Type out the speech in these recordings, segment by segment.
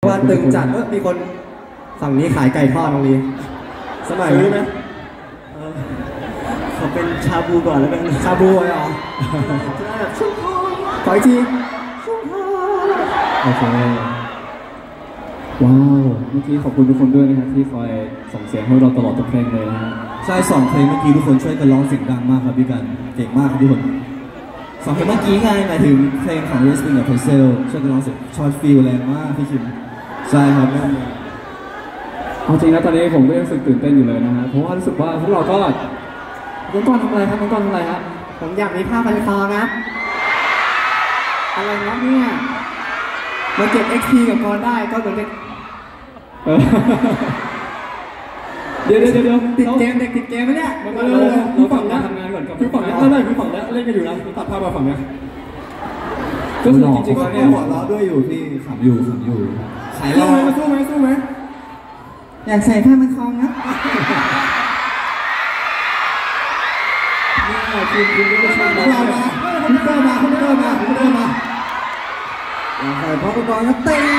ว่าตึงจัดมีคนฝั่งนี้ขายไก่ทอดตรงนี้สมัยนี้ไหมเขาเป็นชาบูก่อนแล้วกันชาบูเหรอขออีกทีโอเคว้าวเมื่อกี้ขอบคุณทุกคนด้วยนะครับที่คอยส่งเสียงให้เราตลอดทุกเพลงเลยนะฮะใช่2 เพลงเมื่อกี้ทุกคนช่วยกันร้องเสียงดังมากครับพี่กันเก่งมากครับทุกคน2 เพลงเมื่อกี้ไงหมายถึงเพลงของ Wrestling กับ Pixel ช่วยกันร้องเสียงช็อตฟิลแรงมากพี่คิมใช่ครับเอาจริงนะตอนนี้ผมก็ยังรู้สึกตื่นเต้นอยู่เลยนะฮะเพราะว่ารู้สึกว่าพวกเราก็น้องก้อนทำอะไรครับน้องก้อนทำอะไรครับผมอยากมีผ้าพันคอครับอะไรนะเนี่ยมาเก็บ XP กับกอนได้ก็เหมือนกันเดี๋ยวติดเกมเด็กติดเกมไหมเนี่ยเราฝั่งนี้ทำงานก่อนกับพี่ฝั่งนี้ไม่พี่ฝั่งนี้เล่นกันอยู่นะตัดภาพมาฝั่งนี้ก็คือจริงๆก็หัวเราะด้วยอยู่พี่ขำอยู่ขายเราสู้ไหมอยากใส่ผ้ามันคล้องนะคุณก็ชมเราคุณเตอร์มาอยากใส่ผ้ามันคล้องนะเตะ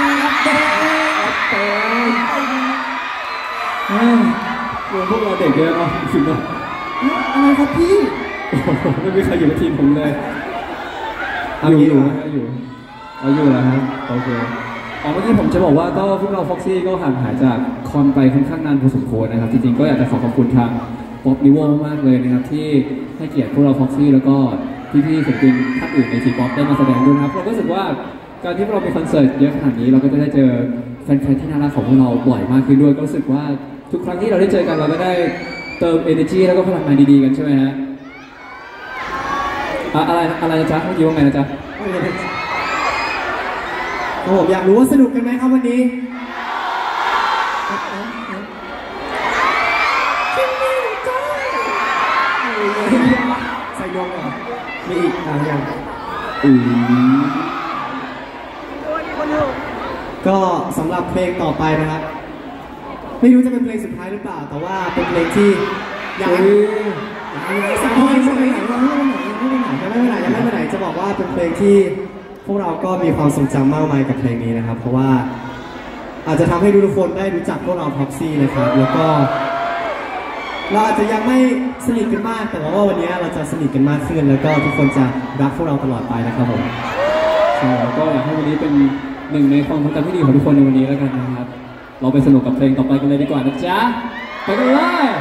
พวกเราเด็กเยอะเนาะสุดยอดอะไรครับพี่ไม่มีใครอยู่ในทีมผมเลยอยู่แล้วครับโอเคเมื่อกี้ผมจะบอกว่าก็พวกเรา Foxy ก็ห่างหายจากคอนไปค่อนข้างนานพอสมควรนะครับจริงๆก็อยากจะขอบคุณทาง Pop Nivo มากเลยนะครับที่ให้เกียรติพวกเรา Foxy แล้วก็พี่ๆศิลปินท่านอื่นในทีป๊อปได้มาแสดงด้วยนะครับเราก็รู้สึกว่าการที่เรามีคอนเสิร์ตเยอะขนาดนี้เราก็จะได้เจอแฟนๆที่น่ารักของพวกเราบ่อยมากขึ้นด้วยก็รู้สึกว่าทุกครั้งที่เราได้เจอกันเราก็ได้เติม energy แล้วก็พลังงานดีๆกันใช่ไหมฮะอะไรนะจ๊ะเมื่อกี้ว่าไงนะจ๊ะผมอยากรู้ว่าสนุกกันไหมครับวันนี้ใส่ยงเหรอมีอีกอย่างก็สำหรับเพลงต่อไปนะครับไม่รู้จะเป็นเพลงสุดท้ายหรือเปล่าแต่ว่าเป็นเพลงที่ยังไม่จะบอกว่าเป็นเพลงที่พวกเราก็มีความทรงจำมากมายกับเพลงนี้นะครับเพราะว่าอาจจะทำให้ทุกคนได้รู้จักพวกเรา Proxy นะครับแล้วก็เราอาจจะยังไม่สนิทกันมากแต่ว่าวันนี้เราจะสนิทกันมากขึ้นแล้วก็ทุกคนจะรักพวกเราตลอดไปนะครับผมใช่แล้วก็อยากให้วันนี้เป็นหนึ่งในความทรงจำที่ดีของทุกคนในวันนี้แล้วกันนะครับเราไปสนุกกับเพลงต่อไปกันเลยดีกว่านะจ๊ะไปกันเลย